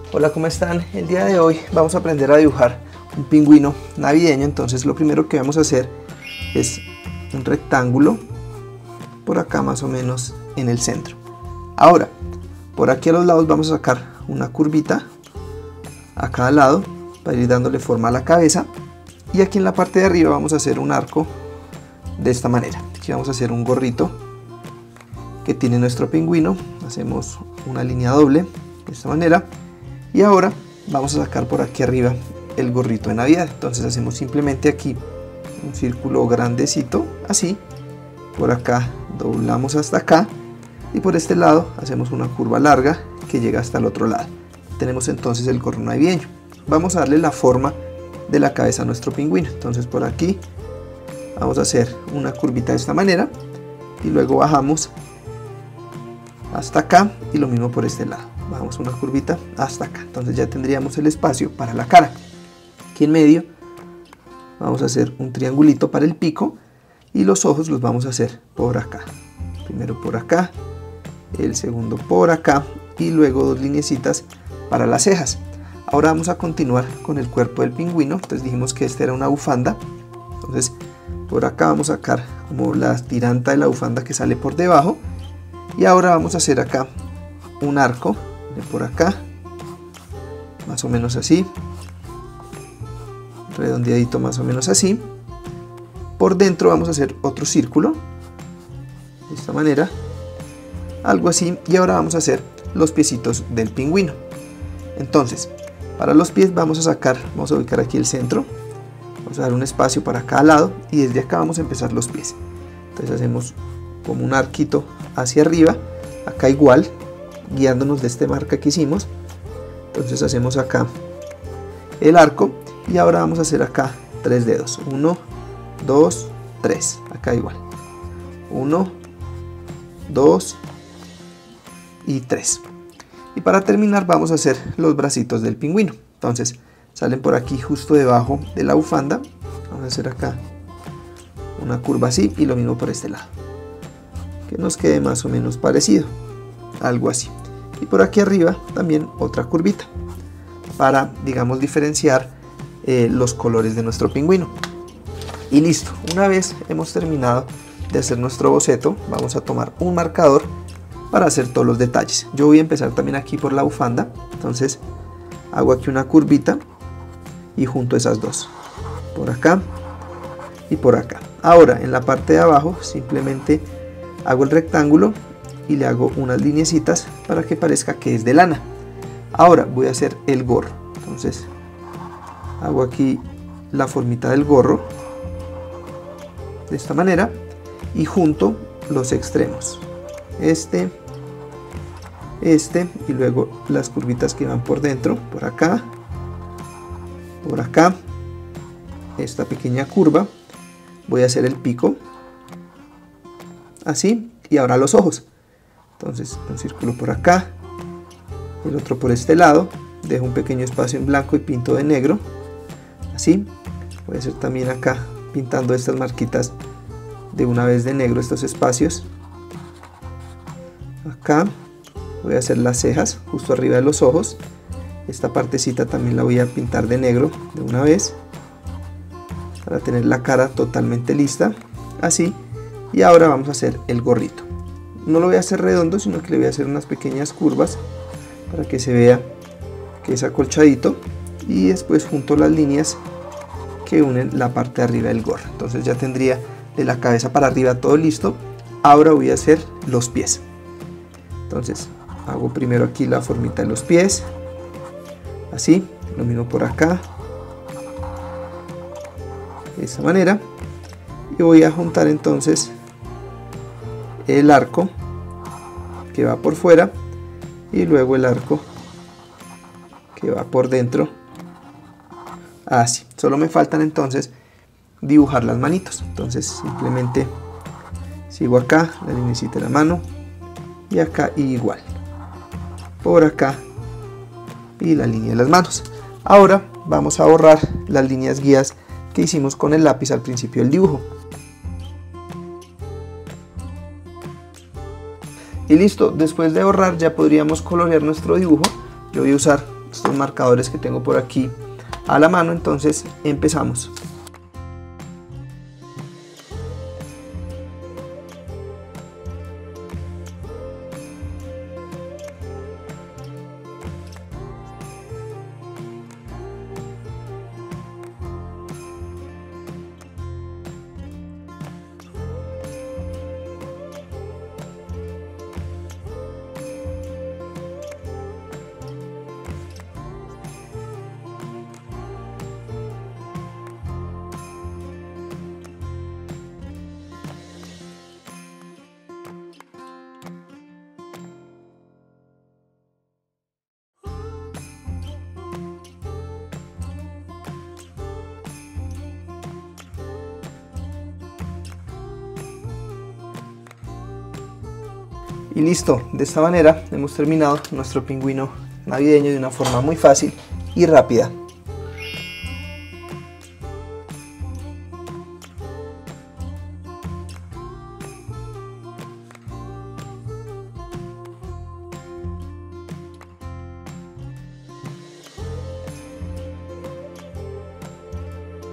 Hola, ¿cómo están? El día de hoy vamos a aprender a dibujar un pingüino navideño. Entonces lo primero que vamos a hacer es un rectángulo por acá más o menos en el centro. Ahora, por aquí a los lados vamos a sacar una curvita a cada lado para ir dándole forma a la cabeza. Y aquí en la parte de arriba vamos a hacer un arco de esta manera. Aquí vamos a hacer un gorrito que tiene nuestro pingüino. Hacemos una línea doble de esta manera. Y ahora vamos a sacar por aquí arriba el gorrito de Navidad. Entonces hacemos simplemente aquí un círculo grandecito, así. Por acá doblamos hasta acá. Y por este lado hacemos una curva larga que llega hasta el otro lado. Tenemos entonces el gorro navideño. Vamos a darle la forma de la cabeza a nuestro pingüino. Entonces por aquí vamos a hacer una curvita de esta manera. Y luego bajamos hasta acá y lo mismo por este lado. Bajamos una curvita hasta acá. Entonces ya tendríamos el espacio para la cara. Aquí en medio vamos a hacer un triangulito para el pico y los ojos los vamos a hacer por acá. Primero por acá, el segundo por acá y luego dos lineecitas para las cejas. Ahora vamos a continuar con el cuerpo del pingüino. Entonces dijimos que esta era una bufanda. Entonces por acá vamos a sacar como la tiranta de la bufanda que sale por debajo. Y ahora vamos a hacer acá un arco de por acá, más o menos así, redondeadito más o menos así. Por dentro vamos a hacer otro círculo, de esta manera, algo así. Y ahora vamos a hacer los piecitos del pingüino. Entonces, para los pies vamos a ubicar aquí el centro, vamos a dar un espacio para cada lado y desde acá vamos a empezar los pies. Entonces hacemos como un arquito hacia arriba, acá igual, guiándonos de este marca que hicimos. Entonces hacemos acá el arco y ahora vamos a hacer acá 3 dedos, 1, 2, 3, acá igual, 1, 2 y 3. Y para terminar vamos a hacer los bracitos del pingüino. Entonces salen por aquí justo debajo de la bufanda. Vamos a hacer acá una curva así y lo mismo por este lado, que nos quede más o menos parecido, algo así. Y por aquí arriba también otra curvita para, digamos, diferenciar los colores de nuestro pingüino. Y listo, una vez hemos terminado de hacer nuestro boceto, vamos a tomar un marcador para hacer todos los detalles. Yo voy a empezar también aquí por la bufanda. Entonces hago aquí una curvita y junto esas dos, por acá y por acá. Ahora en la parte de abajo simplemente hago el rectángulo y le hago unas lineecitas para que parezca que es de lana. Ahora voy a hacer el gorro. Entonces hago aquí la formita del gorro de esta manera y junto los extremos, este y luego las curvitas que van por dentro, por acá, esta pequeña curva. Voy a hacer el pico así y ahora los ojos. Entonces un círculo por acá, el otro por este lado, dejo un pequeño espacio en blanco y pinto de negro, así. Voy a hacer también acá pintando estas marquitas de una vez de negro, estos espacios. Acá voy a hacer las cejas justo arriba de los ojos. Esta partecita también la voy a pintar de negro de una vez para tener la cara totalmente lista, así. Y ahora vamos a hacer el gorrito. No lo voy a hacer redondo, sino que le voy a hacer unas pequeñas curvas para que se vea que es acolchadito. Y después junto las líneas que unen la parte de arriba del gorro. Entonces ya tendría de la cabeza para arriba todo listo. Ahora voy a hacer los pies. Entonces hago primero aquí la formita de los pies, así, lo mismo por acá, de esta manera. Y voy a juntar entonces el arco que va por fuera y luego el arco que va por dentro, así. Solo me faltan entonces dibujar las manitos. Entonces simplemente sigo acá la linecita de la mano y acá igual, por acá y la línea de las manos. Ahora vamos a borrar las líneas guías que hicimos con el lápiz al principio del dibujo. Y listo, después de borrar ya podríamos colorear nuestro dibujo. Yo voy a usar estos marcadores que tengo por aquí a la mano. Entonces empezamos. Y listo, de esta manera hemos terminado nuestro pingüino navideño de una forma muy fácil y rápida.